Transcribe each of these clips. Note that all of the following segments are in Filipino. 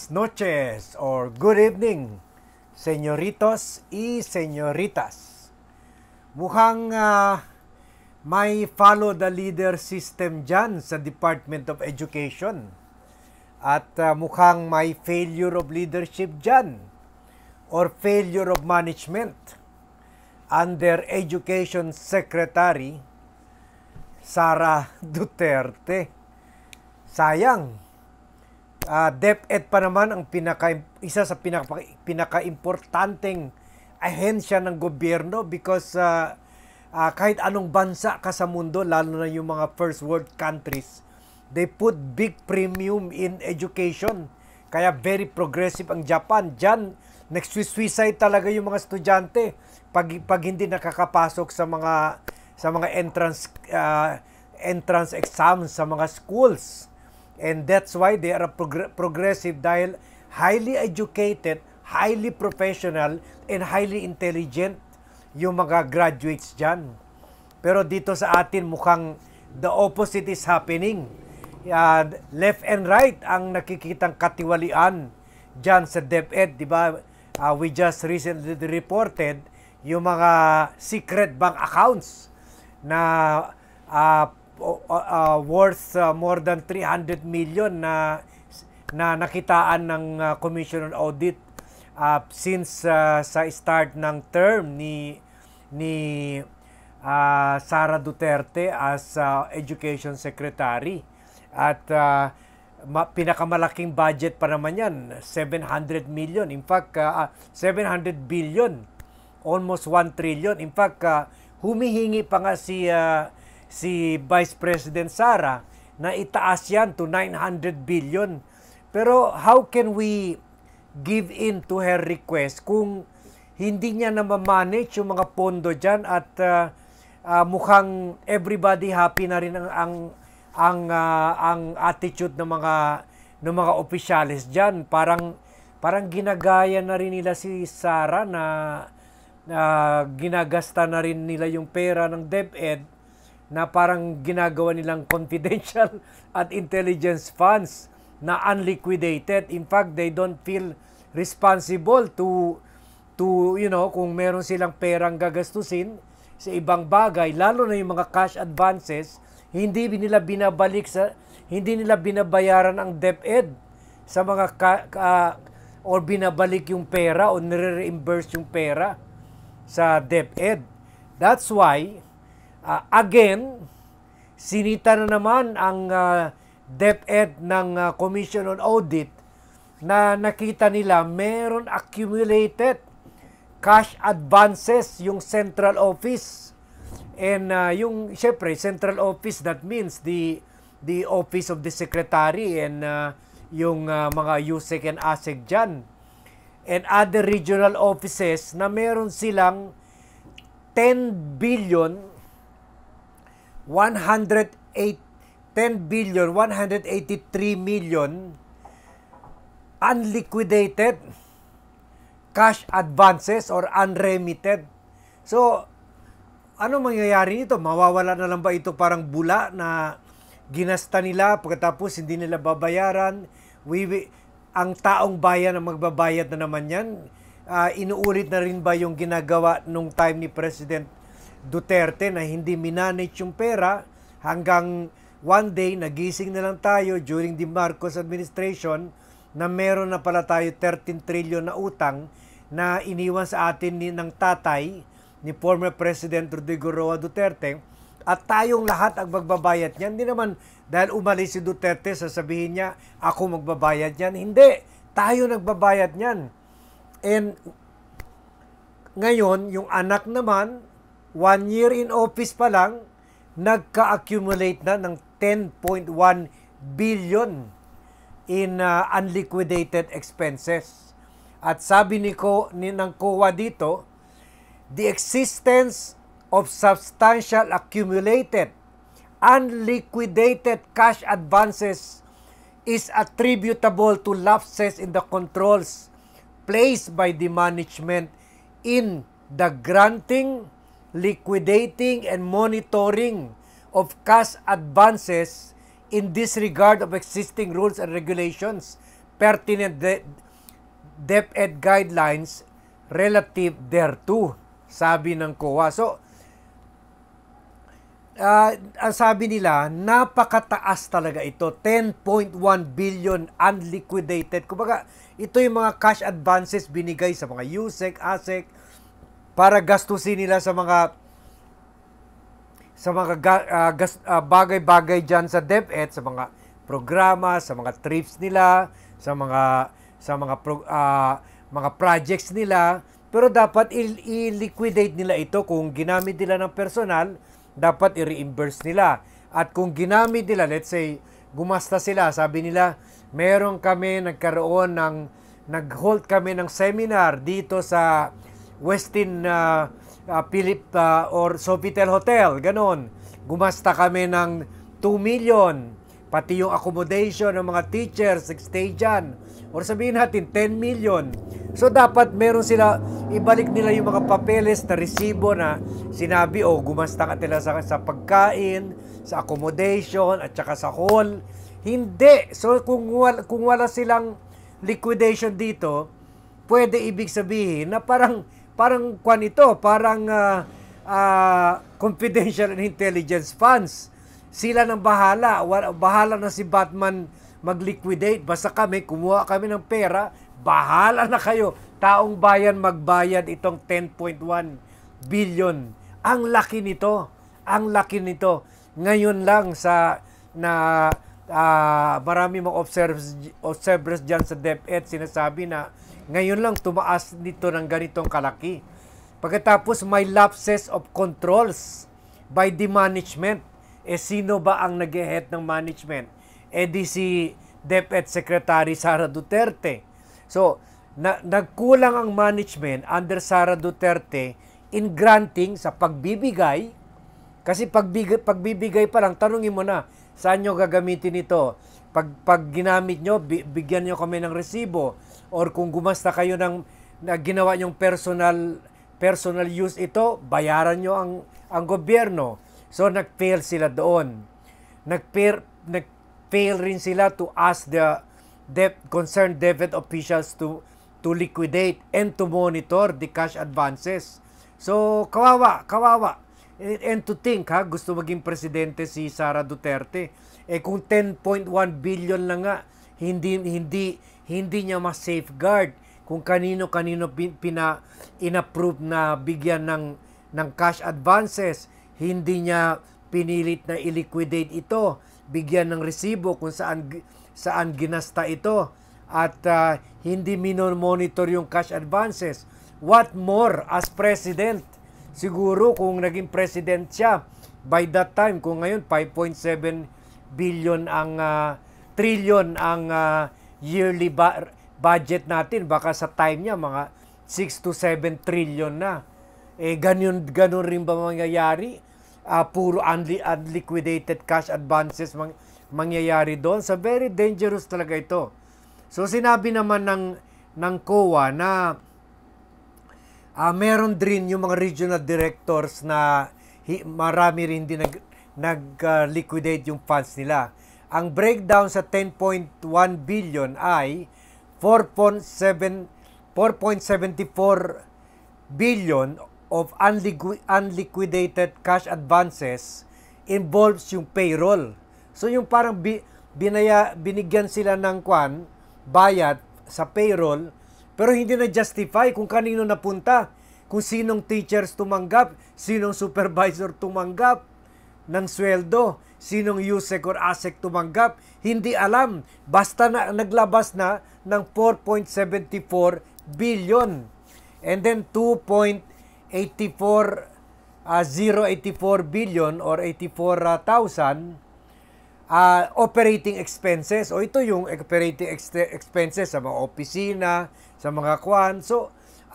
Buenas noches or good evening, señoritos y señoritas. Mukhang may follow the leader system dyan sa Department of Education. At mukhang may failure of leadership dyan or failure of management under Education Secretary Sara Duterte. Sayang. DepEd pa naman ang isa sa pinaka-importanteng ahensya ng gobyerno because kahit anong bansa ka sa mundo, lalo na yung mga first world countries, they put big premium in education. Kaya very progressive ang Japan. Diyan, nag-suicide talaga yung mga estudyante pag hindi nakakapasok sa mga entrance exams sa mga schools. And that's why they are progressive dahil highly educated, highly professional, and highly intelligent yung mga graduates dyan. Pero dito sa atin mukhang the opposite is happening. Left and right ang nakikitang katiwalian dyan sa DepEd. Diba? We just recently reported yung mga secret bank accounts na worth more than 300 million na nakitaan ng Commission on Audit since sa start ng term ni Sara Duterte as Education Secretary. At pinakamalaking budget pa naman yan, 700 million. In fact, 700 billion, almost 1 trillion. In fact, humihingi pa nga si Vice President Sara na itaas yan to 900 billion. Pero how can we give in to her request kung hindi niya na ma-manage yung mga pondo dyan at mukhang everybody happy na rin ang attitude ng mga opisyalis dyan. Parang ginagaya na rin nila si Sara na ginagasta na rin nila yung pera ng DepEd na parang ginagawa nilang confidential at intelligence funds na unliquidated. In fact, they don't feel responsible to kung meron silang perang gagastusin sa ibang bagay, lalo na yung mga cash advances, hindi nila binabayaran ang DepEd sa mga or binabalik yung pera o nire-reimburse yung pera sa DepEd. That's why again, sinita na naman ang DepEd ng Commission on Audit na nakita nila meron accumulated cash advances yung central office. And yung, syempre, central office, that means the office of the secretary and yung mga USEC and ASEC dyan. And other regional offices na meron silang 10 billion 183 million unliquidated cash advances or unremitted. So, ano mangyayari nito? Mawawala na lang ba ito parang bula na ginasta nila pagkatapos hindi nila babayaran? Ang taong bayan ang magbabayad na naman yan. Inuulit na rin ba yung ginagawa nung time ni President Duterte na hindi minanage yung pera hanggang one day nagising na lang tayo during the Marcos administration na meron na pala tayo 13 trillion na utang na iniwan sa atin ng tatay ni former President Rodrigo Roa Duterte at tayong lahat ang magbabayad niyan. Hindi naman dahil umalis si Duterte sasabihin niya ako magbabayad niyan. Hindi, tayo nagbabayad niyan. And ngayon yung anak naman 1 year in office pa lang, nagka-accumulate na ng 10.1 billion in unliquidated expenses. At sabi ng COA dito, the existence of substantial accumulated unliquidated cash advances is attributable to lapses in the controls placed by the management in the granting, liquidating, and monitoring of cash advances in disregard of existing rules and regulations. pertinent DepEd guidelines relative thereto, sabi ng COA. So, ang sabi nila, napakataas talaga ito. 10.1 billion unliquidated. Kumbaga, ito yung mga cash advances binigay sa mga USEC, ASEC, para gastusin nila sa mga bagay-bagay dyan sa DepEd, sa mga programa, sa mga trips nila, sa mga projects nila. Pero dapat i-liquidate nila ito. Kung ginamit nila ng personal, dapat i-reimburse nila. At kung ginamit nila, let's say, gumasta sila, sabi nila, nag-hold kami ng seminar dito sa Westin or Sofitel Hotel, ganon. Gumasta kami ng 2 million, pati yung accommodation ng mga teachers, stay dyan. Or sabihin natin, 10 million. So, dapat meron sila, ibalik nila yung mga papeles na resibo na sinabi, gumasta ka nila sa pagkain, sa accommodation, at saka sa hall. Hindi. So, kung wala silang liquidation dito, pwede ibig sabihin na parang confidential and intelligence funds. Sila nang bahala. Bahala na si Batman mag-liquidate. Basta kumuha kami ng pera, bahala na kayo. Taong bayan magbayad itong 10.1 billion. Ang laki nito. Ang laki nito. Ngayon lang marami mga observers dyan sa DepEd sinasabi na ngayon lang tumaas nito ng ganitong kalaki. Pagkatapos may lapses of controls by the management. Sino ba ang nag-head ng management? Di si DepEd Secretary Sara Duterte. So, nagkulang ang management under Sara Duterte in granting sa pagbibigay. Kasi pagbibigay pa lang, tanungin mo na, saan nyo gagamitin ito? Pag ginamit nyo, bigyan nyo kami ng resibo. Or kung gumasta kayo ginawa nyong personal use ito, bayaran nyo ang gobyerno. So, nag-fail sila doon. Nag-fail rin sila to ask the concerned DepEd officials to liquidate and to monitor the cash advances. So, kawawa. And to think, gusto maging presidente si Sara Duterte. Kung 10.1 billion lang nga, hindi niya ma-safeguard kung kanino-kanino inapprove na bigyan ng cash advances. Hindi niya pinilit na i-liquidate ito, bigyan ng resibo kung saan ginasta ito, at hindi monitor yung cash advances. What more as president? Siguro kung naging president siya, by that time, kung ngayon 5.7 billion trillion ang yearly budget natin, baka sa time niya mga 6 to 7 trillion na. Ganun rin ba mangyayari? Puro unliquidated cash advances mangyayari doon. So, very dangerous talaga ito. So, sinabi naman ng COA na meron din yung mga regional directors na marami rin din nag-liquidate yung funds nila. Ang breakdown sa 10.1 billion ay 4.74 billion of unliquidated cash advances involves yung payroll. So yung parang binigyan sila ng bayad sa payroll, pero hindi na justify kung kanino napunta, kung sinong teachers tumanggap, sinong supervisor tumanggap ng sweldo, sinong USEC or ASEC tumanggap, hindi alam. Basta naglabas na ng 4.74 billion. And then 0.84 billion or 84,000 operating expenses. O ito yung operating expenses sa mga opisina, sa mga kwan. So,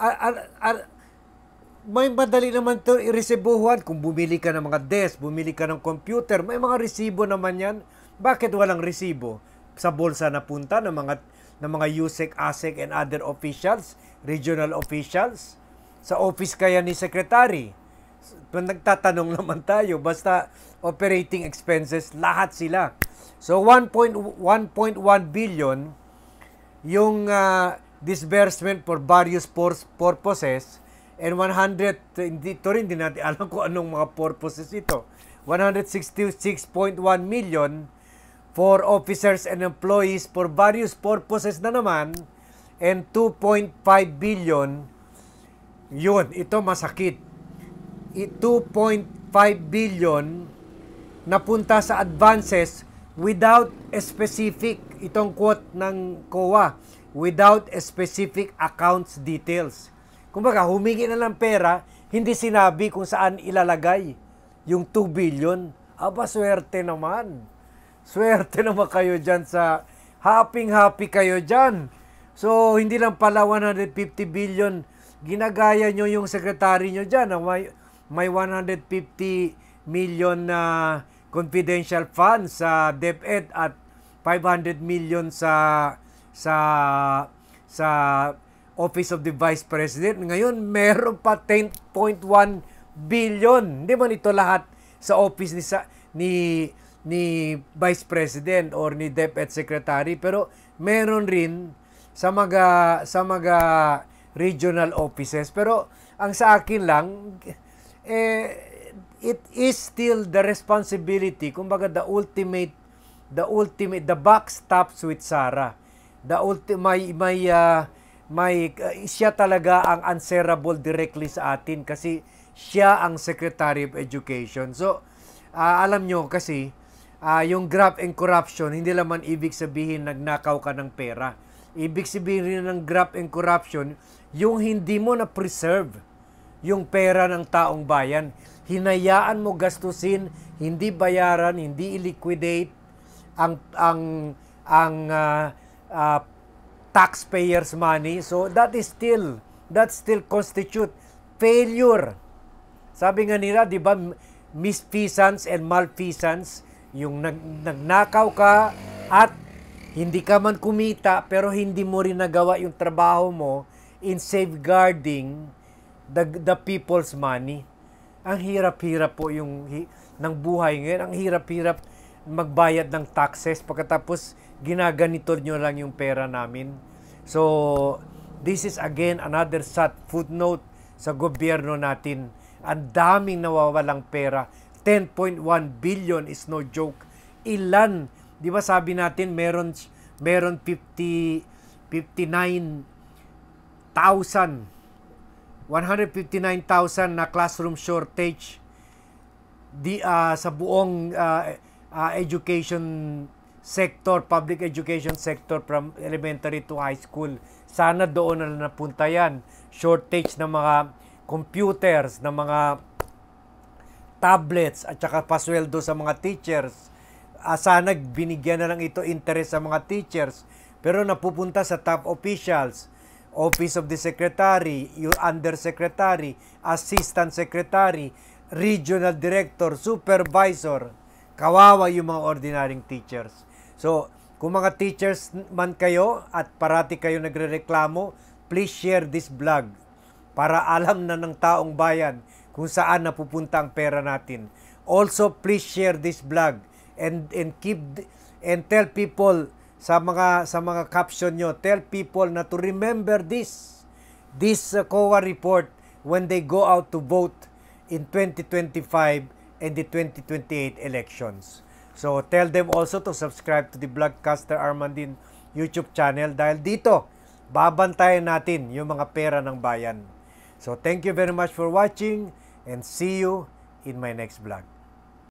may madali naman ito iresibuhan. Kung bumili ka ng mga desk, bumili ka ng computer, may mga resibo naman yan. Bakit walang resibo? Sa bulsa na punta ng mga USEC, ASEC, and other officials, regional officials, sa office kaya ni Secretary. Nagtatanong naman tayo, basta operating expenses, lahat sila. So 1.1 billion yung disbursement for various purposes, and 100, ito rin din natin alam kung anong mga purposes ito. 166.1 million for officers and employees for various purposes na naman, and 2.5 billion, yun, ito masakit. 2.5 billion napunta sa advances without a specific, itong quote ng COA, without a specific accounts details. Kumbaga, humingi na ng pera, hindi sinabi kung saan ilalagay yung 2 billion. Aba, swerte naman. Swerte naman kayo dyan sa happy kayo dyan. So, hindi lang pala 150 billion, ginagaya nyo yung sekretary nyo dyan. May 150 million na confidential funds sa DepEd at 500 million sa Office of the Vice President. Ngayon, meron pa 10.1 billion. Hindi man ito lahat sa office ni Vice President or ni DepEd Secretary, pero meron rin sa mga regional offices. Pero ang sa akin lang, it is still the responsibility, kumbaga the ultimate, the buck stops with Sara. Siya talaga ang answerable directly sa atin kasi siya ang Secretary of Education. So, alam nyo kasi, yung graft and corruption, hindi naman ibig sabihin nagnakaw ka ng pera. Ibig sabihin rin ng graft and corruption, yung hindi mo na-preserve yung pera ng taong bayan. Hinayaan mo gastusin, hindi bayaran, hindi i-liquidate ang taxpayers' money. So that still constitute failure. Sabi nga nila, di ba, misfeasance and malfeasance, yung nagnakaw ka at hindi ka man kumita pero hindi mo rin nagawa yung trabaho mo in safeguarding the people's money. Ang hirap-hirap po ng buhay ngayon. Ang hirap-hirap magbayad ng taxes pagkatapos ginaganito nyo lang yung pera namin. So, this is again another sad footnote sa gobyerno natin. Ang daming nawawalang pera. 10.1 billion is no joke. Ilan? Di ba sabi natin meron 159,000 na classroom shortage sa buong education sector, public education sector from elementary to high school. Sana doon na napunta yan. Shortage ng mga computers, ng mga tablets, at saka pasweldo sa mga teachers. Sana binigyan na lang ito interest sa mga teachers. Pero napupunta sa top officials, Office of the Secretary, Undersecretary, Assistant Secretary, Regional Director, Supervisor. Kawawa yung mga ordinaryong teachers. So, kung mga teachers man kayo at parati kayo nagrereklamo, please share this vlog para alam na ng taong bayan kung saan napupunta ang pera natin. Also, please share this vlog and tell people sa mga caption nyo, tell people na to remember this COA report when they go out to vote in 2025 and the 2028 elections. So, tell them also to subscribe to the Vlogcaster Armandin YouTube channel dahil dito, babantayan natin yung mga pera ng bayan. So, thank you very much for watching and see you in my next vlog.